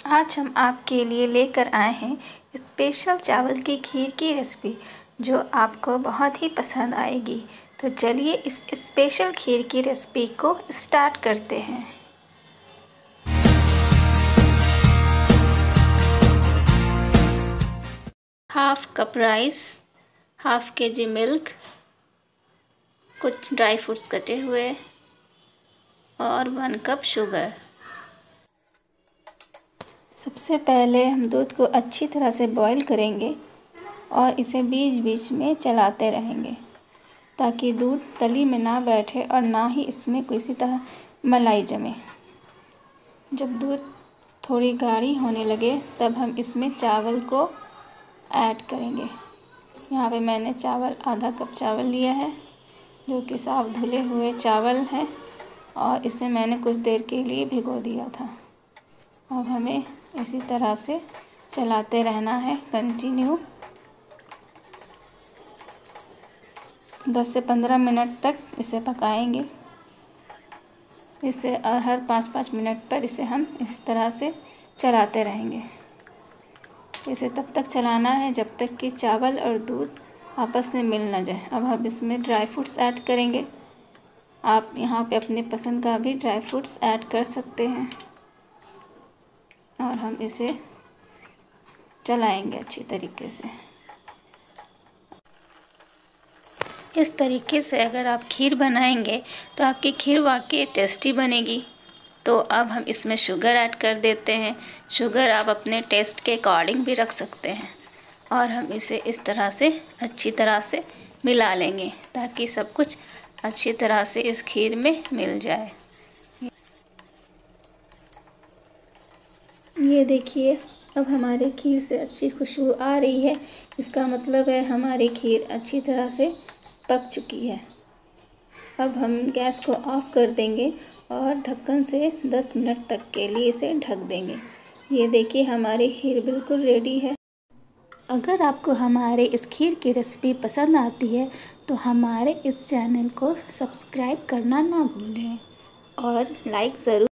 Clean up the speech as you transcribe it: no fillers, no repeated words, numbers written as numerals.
आज हम आपके लिए लेकर आए हैं स्पेशल चावल की खीर की रेसिपी जो आपको बहुत ही पसंद आएगी। तो चलिए इस स्पेशल खीर की रेसिपी को स्टार्ट करते हैं। Half cup rice, half KG milk, कुछ ड्राई फ्रूट्स कटे हुए और 1 कप शुगर। सबसे पहले हम दूध को अच्छी तरह से बॉईल करेंगे और इसे बीच बीच में चलाते रहेंगे ताकि दूध तली में ना बैठे और ना ही इसमें किसी तरह मलाई जमे। जब दूध थोड़ी गाढ़ी होने लगे तब हम इसमें चावल को ऐड करेंगे। यहाँ पे मैंने चावल आधा कप चावल लिया है जो कि साफ धुले हुए चावल हैं और इसे मैंने कुछ देर के लिए भिगो दिया था। अब हमें इसी तरह से चलाते रहना है कंटिन्यू 10 से 15 मिनट तक इसे पकाएंगे। इसे और हर 5-5 मिनट पर इसे हम इस तरह से चलाते रहेंगे। इसे तब तक चलाना है जब तक कि चावल और दूध आपस में मिल ना जाए। अब हम इसमें ड्राई फ्रूट्स ऐड करेंगे। आप यहाँ पे अपने पसंद का भी ड्राई फ्रूट्स ऐड कर सकते हैं और हम इसे चलाएंगे अच्छी तरीके से। इस तरीके से अगर आप खीर बनाएंगे तो आपकी खीर वाकई टेस्टी बनेगी। तो अब हम इसमें शुगर ऐड कर देते हैं। शुगर आप अपने टेस्ट के अकॉर्डिंग भी रख सकते हैं और हम इसे इस तरह से अच्छी तरह से मिला लेंगे ताकि सब कुछ अच्छी तरह से इस खीर में मिल जाए। ये देखिए, अब हमारी खीर से अच्छी खुशबू आ रही है। इसका मतलब है हमारी खीर अच्छी तरह से पक चुकी है। अब हम गैस को ऑफ कर देंगे और ढक्कन से 10 मिनट तक के लिए इसे ढक देंगे। ये देखिए, हमारी खीर बिल्कुल रेडी है। अगर आपको हमारे इस खीर की रेसिपी पसंद आती है तो हमारे इस चैनल को सब्सक्राइब करना ना भूलें और लाइक ज़रूर